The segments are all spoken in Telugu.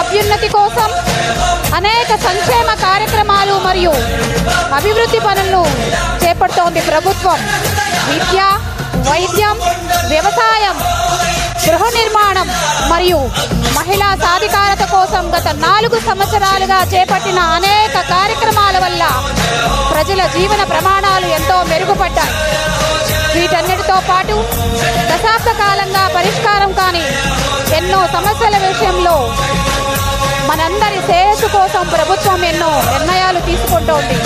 అభ్యున్నతి కోసం అనేక సంక్షేమ కార్యక్రమాలు మరియు అభివృద్ధి పనులను చేపడుతోంది ప్రభుత్వం. విద్య, వైద్యం, వ్యవసాయం, గృహ నిర్మాణం మరియు మహిళా సాధికారత కోసం గత 4 సంవత్సరాలుగా చేపట్టిన అనేక కార్యక్రమాల వల్ల ప్రజల జీవన ప్రమాణాలు ఎంతో మెరుగుపడ్డాయి. వీటన్నిటితో పాటు దశాబ్ద కాలంగా పరిష్కారం కాని ఎన్నో సమస్యల విషయంలో మనందరి శ్రేయస్సు కోసం ప్రభుత్వం ఎన్నో నిర్ణయాలు తీసుకుంటోంది.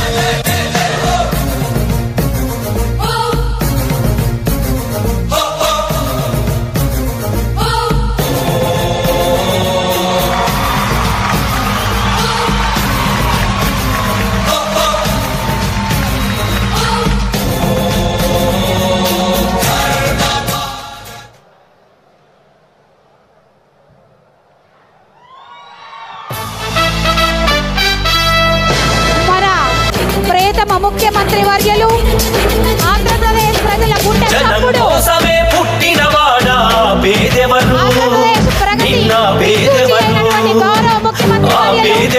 ముఖ్యమంత్రి వర్యులు ఆంధ్రప్రదేశ్ ప్రజల గుండె చప్పుడు, ఆంధ్రప్రదేశ్ ప్రగతి గౌరవ ముఖ్యమంత్రి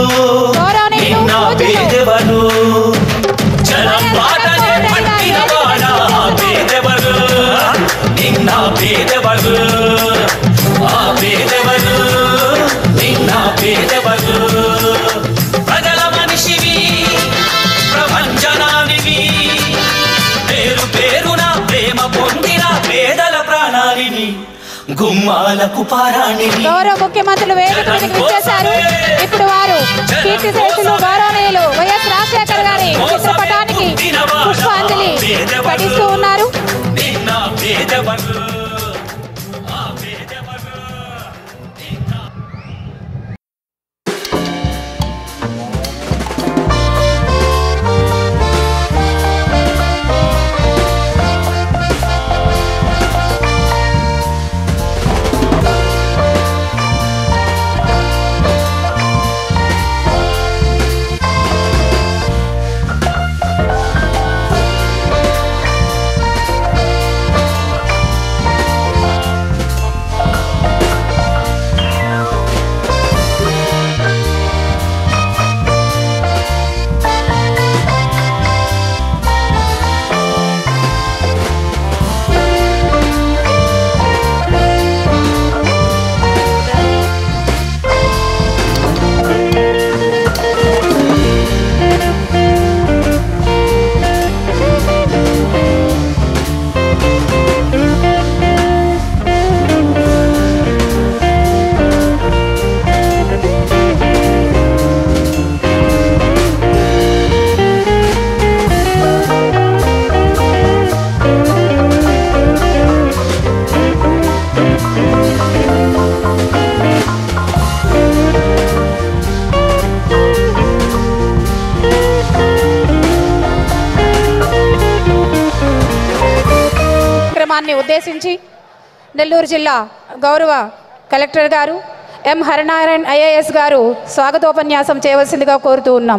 గౌరవ ముఖ్యమంత్రులు వేదిక మీదకి విచ్చేశారు. ఇప్పుడు వారు కీర్తిశేషులు గౌరవనీయులు వైఎస్ రాజశేఖర్ గారి చిత్రపటానికి పుష్పాంజలి ఘటిస్తూ ఉన్నారు. ఉద్దేశించి నెల్లూరు జిల్లా గౌరవ కలెక్టర్ గారు ఎం హరినారాయణ్ ఐఏఎస్ గారు స్వాగతోపన్యాసం చేయవలసిందిగా కోరుతూ ఉన్నాం.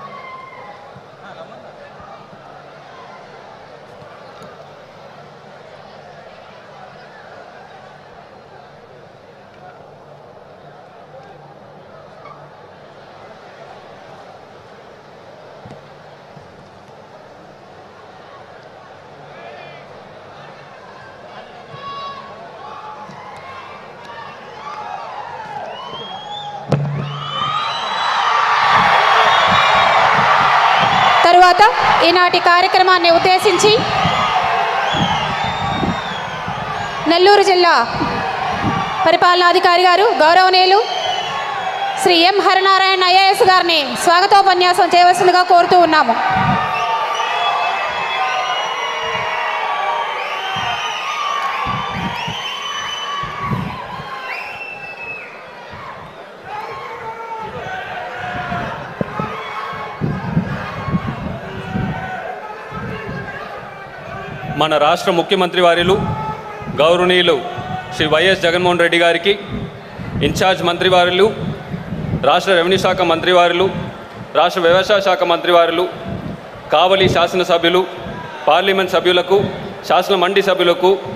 తరువాత ఈనాటి కార్యక్రమాన్ని ఉద్దేశించి నెల్లూరు జిల్లా పరిపాలనాధికారి గారు గౌరవనీయులు శ్రీ ఎం హరినారాయణ్ ఐఏఎస్ గారిని స్వాగతోపన్యాసం చేయవలసిందిగా కోరుతూ ఉన్నాము. మన రాష్ట్ర ముఖ్యమంత్రి వారిలు గౌరవనీయులు శ్రీ వైఎస్ జగన్మోహన్ రెడ్డి గారికి, ఇన్ఛార్జ్ మంత్రివారులు, రాష్ట్ర రెవెన్యూ శాఖ మంత్రివారులు, రాష్ట్ర వ్యవసాయ శాఖ మంత్రివారులు, కావలి శాసనసభ్యులు, పార్లమెంట్ సభ్యులకు, శాసన మండలి సభ్యులకు,